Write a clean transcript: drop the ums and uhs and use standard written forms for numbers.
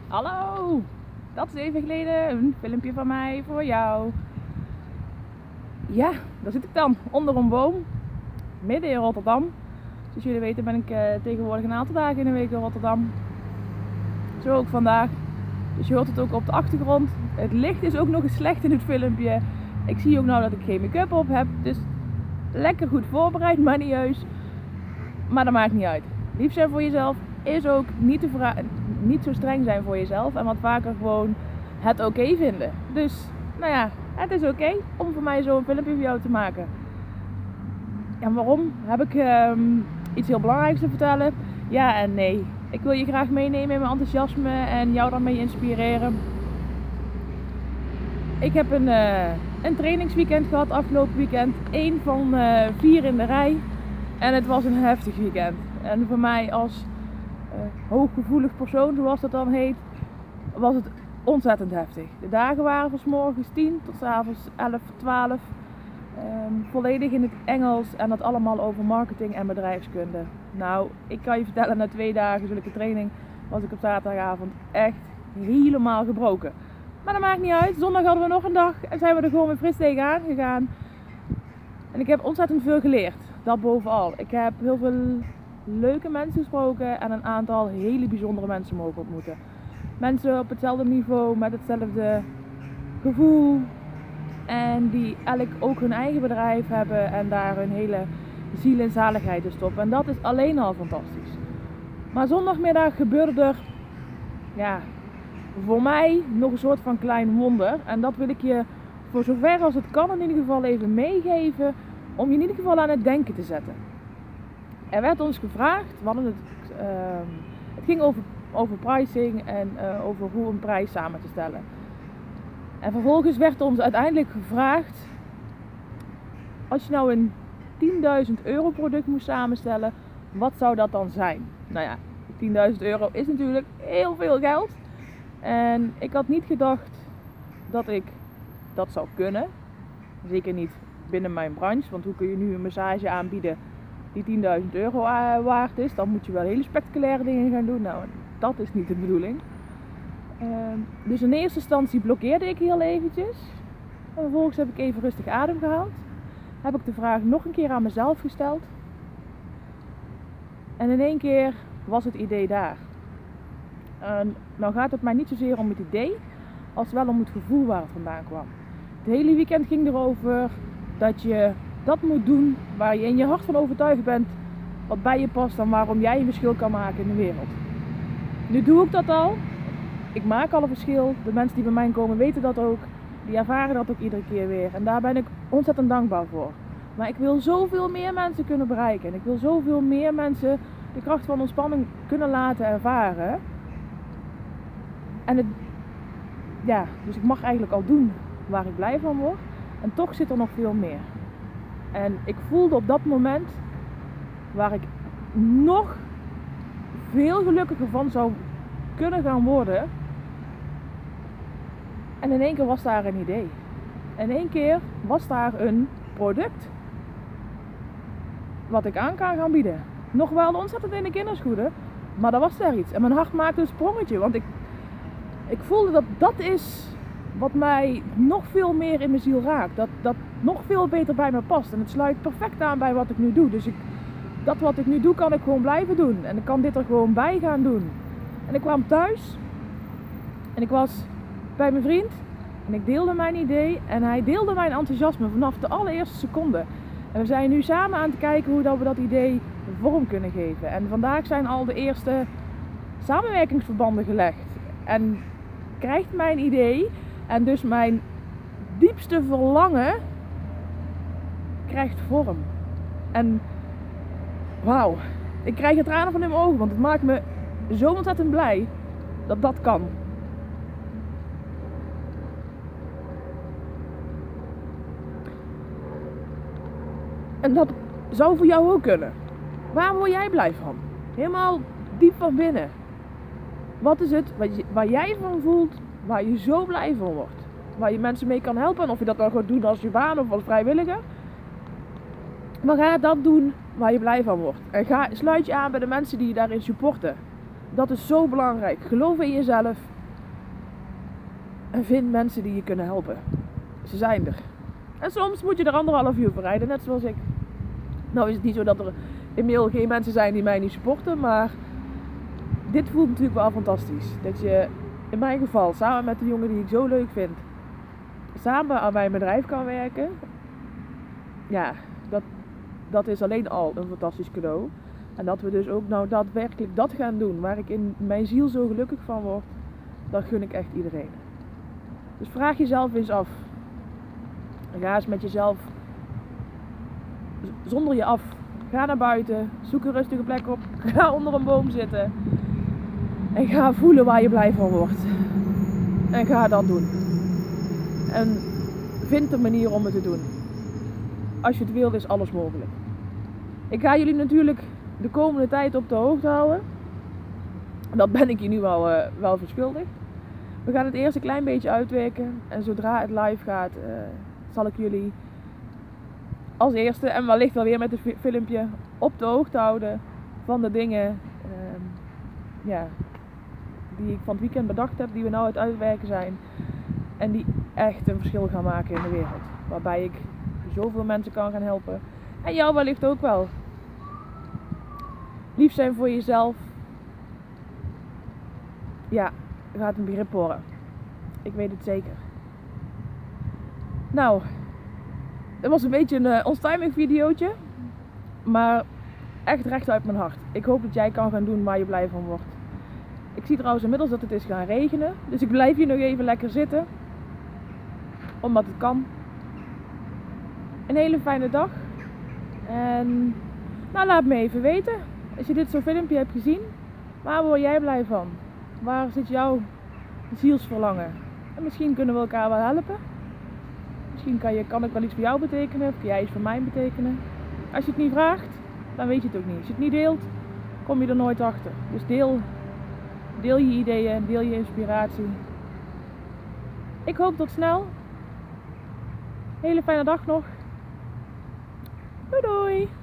Hallo, dat is even geleden een filmpje van mij voor jou. Ja, daar zit ik dan, onder een boom, midden in Rotterdam. Zoals jullie weten ben ik tegenwoordig een aantal dagen in de week in Rotterdam. Zo ook vandaag. Dus je hoort het ook op de achtergrond. Het licht is ook nog eens slecht in het filmpje. Ik zie ook nou dat ik geen make-up op heb. Dus lekker goed voorbereid, maar niet juist. Maar dat maakt niet uit. Lief zijn voor jezelf is ook niet zo streng zijn voor jezelf. En wat vaker gewoon het oké vinden. Dus, nou ja, het is oké om voor mij zo'n filmpje voor jou te maken. En waarom? Heb ik iets heel belangrijks te vertellen? Ja en nee. Ik wil je graag meenemen in mijn enthousiasme en jou daarmee inspireren. Ik heb een trainingsweekend gehad afgelopen weekend. 1 van 4 in de rij. En het was een heftig weekend. En voor mij als hooggevoelig persoon, zoals dat dan heet, was het ontzettend heftig. De dagen waren van 's morgens 10 tot 's avonds 11, 12. Volledig in het Engels en dat allemaal over marketing en bedrijfskunde. Nou, ik kan je vertellen, na 2 dagen zulke training was ik op zaterdagavond echt helemaal gebroken. Maar dat maakt niet uit. Zondag hadden we nog een dag en zijn we er gewoon weer fris tegenaan gegaan. En ik heb ontzettend veel geleerd. Dat bovenal. Ik heb heel veel leuke mensen gesproken en een aantal hele bijzondere mensen mogen ontmoeten. Mensen op hetzelfde niveau, met hetzelfde gevoel. En die elk ook hun eigen bedrijf hebben en daar hun hele ziel en zaligheid in stoppen. En dat is alleen al fantastisch. Maar zondagmiddag gebeurde er, ja, voor mij nog een soort van klein wonder. En dat wil ik je voor zover als het kan in ieder geval even meegeven. Om je in ieder geval aan het denken te zetten. Er werd ons gevraagd, het ging over pricing en over hoe een prijs samen te stellen. En vervolgens werd ons uiteindelijk gevraagd, als je nou een 10.000 euro product moest samenstellen, wat zou dat dan zijn? Nou ja, 10.000 euro is natuurlijk heel veel geld. En ik had niet gedacht dat ik dat zou kunnen. Zeker niet binnen mijn branche, want hoe kun je nu een massage aanbieden die 10.000 euro waard is? Dan moet je wel hele spectaculaire dingen gaan doen. Nou, dat is niet de bedoeling. Dus in eerste instantie blokkeerde ik heel eventjes. En vervolgens heb ik even rustig adem gehaald. Heb ik de vraag nog een keer aan mezelf gesteld. En in één keer was het idee daar. Nou gaat het mij niet zozeer om het idee, als wel om het gevoel waar het vandaan kwam. Het hele weekend ging erover dat je dat moet doen waar je in je hart van overtuigd bent, wat bij je past en waarom jij een verschil kan maken in de wereld. Nu doe ik dat al. Ik maak al een verschil. De mensen die bij mij komen weten dat ook. Die ervaren dat ook iedere keer weer. En daar ben ik ontzettend dankbaar voor. Maar ik wil zoveel meer mensen kunnen bereiken. En ik wil zoveel meer mensen de kracht van ontspanning kunnen laten ervaren. En dus ik mag eigenlijk al doen waar ik blij van word. En toch zit er nog veel meer. En ik voelde op dat moment waar ik nog veel gelukkiger van zou kunnen gaan worden. En in één keer was daar een idee. In één keer was daar een product wat ik aan kan gaan bieden. Nog wel ontzettend in de kinderschoenen, maar dat was daar iets. En mijn hart maakte een sprongetje, want ik voelde dat is wat mij nog veel meer in mijn ziel raakt. Dat nog veel beter bij me past. En het sluit perfect aan bij wat ik nu doe. Dus dat wat ik nu doe kan ik gewoon blijven doen. En ik kan dit er gewoon bij gaan doen. En ik kwam thuis. En ik was bij mijn vriend. En ik deelde mijn idee. En hij deelde mijn enthousiasme vanaf de allereerste seconde. En we zijn nu samen aan het kijken hoe we dat idee vorm kunnen geven. En vandaag zijn al de eerste samenwerkingsverbanden gelegd. En krijgt mijn idee en dus mijn diepste verlangen krijgt vorm. En wauw, ik krijg er tranen van in mijn ogen, want het maakt me zo ontzettend blij dat dat kan. En dat zou voor jou ook kunnen. Waar word jij blij van? Helemaal diep van binnen. Wat is het waar jij van voelt, waar je zo blij van wordt? Waar je mensen mee kan helpen. En of je dat dan gaat doen als je baan of als vrijwilliger. Maar ga dat doen waar je blij van wordt. En sluit je aan bij de mensen die je daarin supporten. Dat is zo belangrijk. Geloof in jezelf. En vind mensen die je kunnen helpen. Ze zijn er. En soms moet je er 1,5 uur voor rijden, net zoals ik. Nou is het niet zo dat er inmiddels geen mensen zijn die mij niet supporten, maar dit voelt natuurlijk wel fantastisch. Dat je in mijn geval samen met de jongen die ik zo leuk vind, samen aan mijn bedrijf kan werken. Ja, dat is alleen al een fantastisch cadeau. En dat we dus ook nou daadwerkelijk dat gaan doen waar ik in mijn ziel zo gelukkig van word, dat gun ik echt iedereen. Dus vraag jezelf eens af. En ga eens met jezelf, zonder je af. Ga naar buiten, zoek een rustige plek op, ga onder een boom zitten. En ga voelen waar je blij van wordt. En ga dat doen. En vind een manier om het te doen. Als je het wilt, is alles mogelijk. Ik ga jullie natuurlijk de komende tijd op de hoogte houden. Dat ben ik je nu wel verschuldigd. We gaan het eerst een klein beetje uitwerken. En zodra het live gaat, zal ik jullie als eerste en wellicht wel weer met een filmpje op de hoogte houden van de dingen die ik van het weekend bedacht heb, die we nou aan het uitwerken zijn. En die echt een verschil gaan maken in de wereld. Waarbij ik zoveel mensen kan gaan helpen. En jou wellicht ook wel. Lief zijn voor jezelf. Ja, gaat een begrip worden. Ik weet het zeker. Nou, het was een beetje een onstuimig videootje. Maar echt recht uit mijn hart. Ik hoop dat jij kan gaan doen waar je blij van wordt. Ik zie trouwens inmiddels dat het is gaan regenen. Dus ik blijf hier nog even lekker zitten. Omdat het kan. Een hele fijne dag. En nou, laat me even weten. Als je dit zo'n filmpje hebt gezien. Waar word jij blij van? Waar zit jouw zielsverlangen? En misschien kunnen we elkaar wel helpen. Misschien kan ik wel iets voor jou betekenen. Of kan jij iets voor mij betekenen. Als je het niet vraagt, dan weet je het ook niet. Als je het niet deelt, kom je er nooit achter. Dus deel je ideeën, deel je inspiratie. Ik hoop tot snel. Hele fijne dag nog. Doei doei!